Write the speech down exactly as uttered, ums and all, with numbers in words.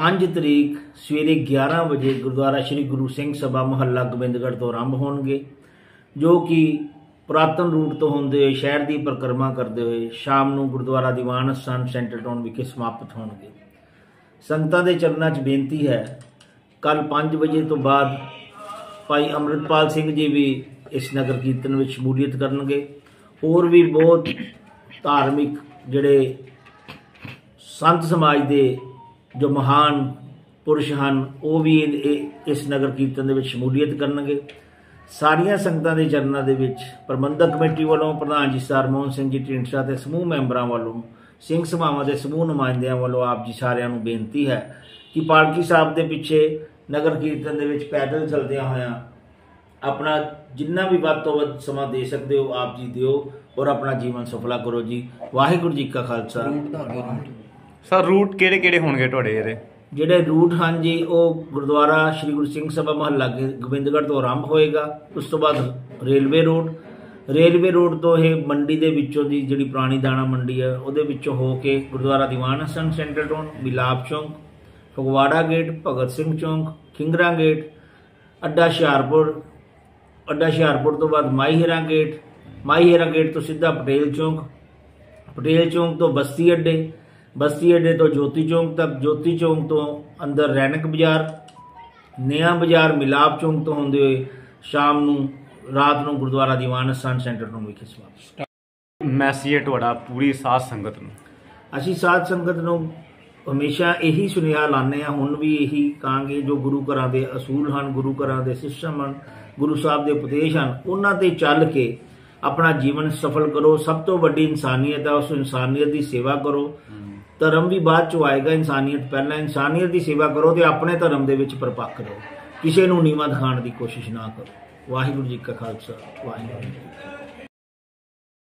पाँच तरीक सवेरे ग्यारह बजे गुरुद्वारा श्री गुरु सिंह सभा मुहल्ला गोबिंदगढ़ तो आरंभ होणगे, जो कि पुरातन रूट तो होंदे हुए शहर की परिक्रमा करते हुए शाम को गुरुद्वारा दीवान अस्थान सेंटर टाउन विखे समाप्त होणगे। संगतां दे चरनां 'च बेनती है, कल पाँच बजे तो बाद भाई अमृतपाल सिंह जी भी इस नगर कीर्तन में शमूलीयत करनगे। होर भी बहुत धार्मिक जिहड़े संत समाज के जो महान पुरुष हैं वो भी इस नगर कीर्तन दे विच शमूलीयत करनगे। सारिया संगतां दे चरनां दे विच प्रबंधक कमेटी वालों प्रधान जी सर मोहन सिंह जी ढींडसा ते समूह मैंबरां वालों सिंह सभावां दे समूह नुमाइंदियां वालों आप जी सारिਆਂ ਨੂੰ बेनती है कि पालकी साहब के पिछे नगर कीर्तन दे विच पैदल चलदियां होइयां अपना जिन्ना भी वध तो वध समा दे सकते हो आप जी दिओ और अपना जीवन सफला करो जी। वाहिगुरू जी का खालसा। सर रूट किहड़े किहड़े होणगे तुहाडे इहदे? जिहड़े रूट हैं जी वो गुरुद्वारा श्री गुरु सिंह सभा मुहल्ला गोबिंदगढ़ तो आरंभ होएगा, उस तो बाद रेलवे रोड रेलवे रोड तो यह मंडी के विचों दी जिहड़ी पुरानी दाणा मंडी है उहदे विचों हो के गुरुद्वारा दीवान अस्थान सेंटर टाउन, मिलाप चौंक, फगवाड़ा गेट, भगत सिंह चौंक, खिंगरा गेट, अड्डा हुशियारपुर, अड्डा हुशियारपुर तो बाद माई हीरा गेट, माई हीरा गेट तो सीधा पटेल चौंक, पटेल चौंक तो बस्ती अड्डे, बस्ती अड्डे तो ज्योति चौंक तक, ज्योति चौंक तो अंदर रैनक बाजार, नया बाजार, मिलाप चौंक तो होंदे हुए शाम नूं रात नूं गुरुद्वारा दीवान अस्थान सेंटर टाउन विखे समाप्त। मैसेज है तुहाडा पूरी साध संगत नूं? असीं साध संगत नूं हमेशा यही सुनेहा लाने हैं, हुण भी यही कहांगे जो गुरु घरां दे असूल हैं, गुरु घरां दे सिस्टम हैं, गुरु साहब के उपदेश हैं, उन्हां ते चल के अपना जीवन सफल करो। सब तो वड्डी इंसानियत है, उस इंसानियत की सेवा करो। धर्म भी बाद चो आएगा, इंसानियत पहला। इंसानियत की सेवा करो तो अपने धर्म के विच परपक्क रहो, किसी नूं नीवां दिखाउण की कोशिश ना करो। वाहिगुरू जी का खालसा, वाहिगुरू जी।